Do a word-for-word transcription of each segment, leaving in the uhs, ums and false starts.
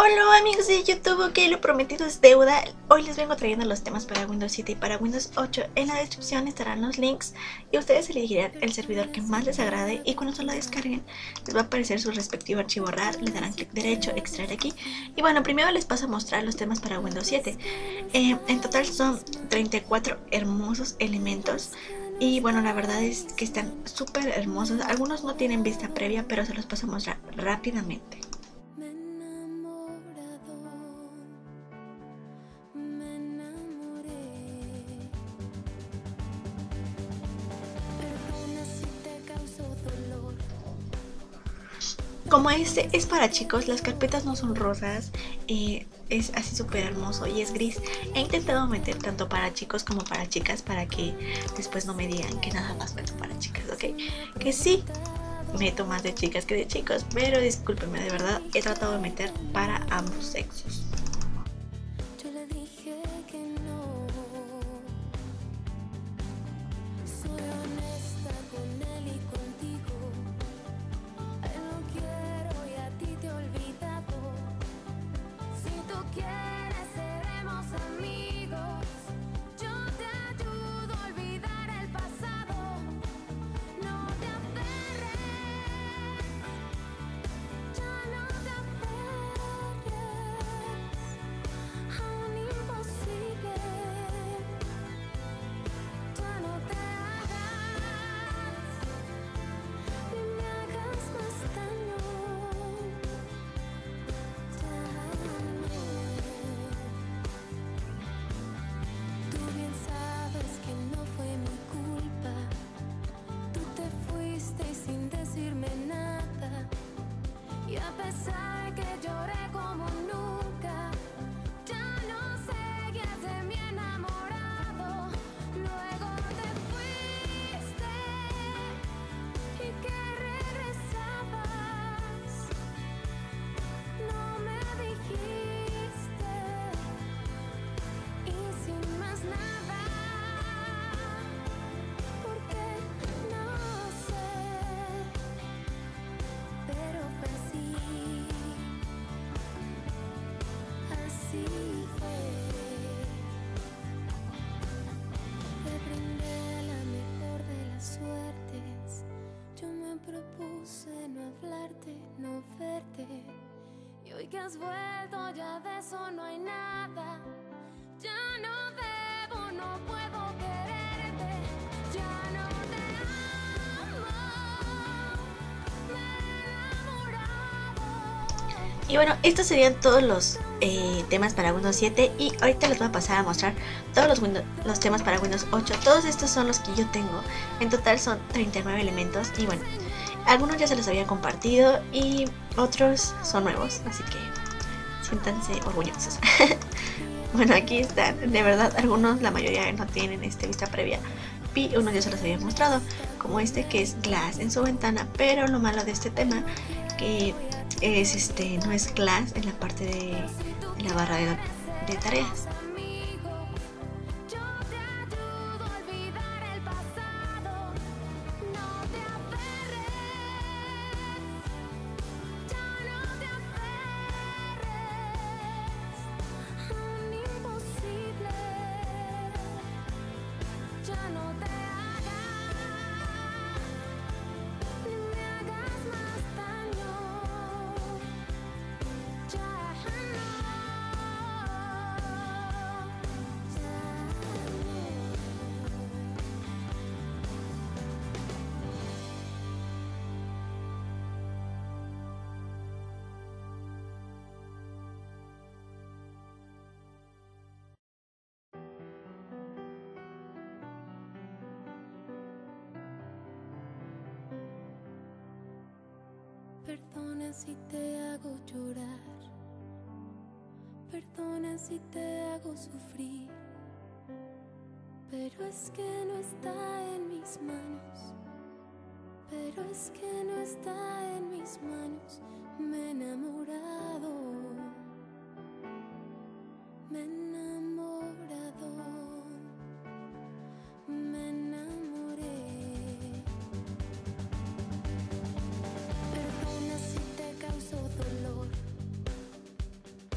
Hola amigos de YouTube, ok, lo prometido es deuda. Hoy les vengo trayendo los temas para Windows siete y para Windows ocho. En la descripción estarán los links y ustedes elegirán el servidor que más les agrade, y cuando se lo descarguen les va a aparecer su respectivo archivo RAR. Le darán clic derecho, extraer aquí, y bueno, primero les paso a mostrar los temas para Windows siete. eh, En total son treinta y cuatro hermosos elementos. Y bueno, la verdad es que están súper hermosos. Algunos no tienen vista previa, pero se los paso a mostrar rápidamente. Como este es para chicos, las carpetas no son rosas, eh, es así súper hermoso y es gris. He intentado meter tanto para chicos como para chicas para que después no me digan que nada más meto para chicas, ¿ok? Que sí, meto más de chicas que de chicos, pero discúlpenme, de verdad he tratado de meter para ambos sexos. No verte, y hoy que has vuelto ya de eso no hay nada. Ya no debo, no puedo quererte, ya no te amo, me he enamorado. Y bueno, estos serían todos los eh, temas para Windows siete, y ahorita les voy a pasar a mostrar todos los, Windows, los temas para Windows ocho. Todos estos son los que yo tengo. En total son treinta y nueve elementos, y bueno, algunos ya se los había compartido y otros son nuevos, así que siéntanse orgullosos. Bueno, aquí están, de verdad, algunos, la mayoría no tienen este vista previa, y unos ya se los había mostrado, como este que es Glass en su ventana. Pero lo malo de este tema que es este no es Glass en la parte de, de la barra de, de tareas. Perdona si te hago llorar, perdona si te hago sufrir, pero es que no está en mis manos, pero es que no está en mis manos. Me he enamorado, me he enamorado, me enamoré. Perdona si te causo dolor,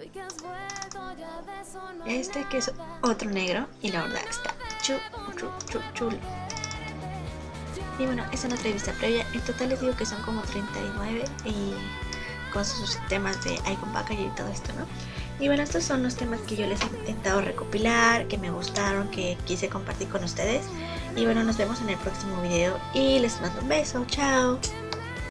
Este que es otro negro y la verdad está chulo, chulo, chulo. Y bueno, esta es nuestra vista previa. En total les digo que son como treinta y nueve y con sus temas de icon package y todo esto, ¿no? Y bueno, estos son los temas que yo les he intentado recopilar, que me gustaron, que quise compartir con ustedes. Y bueno, nos vemos en el próximo video y les mando un beso. Chao.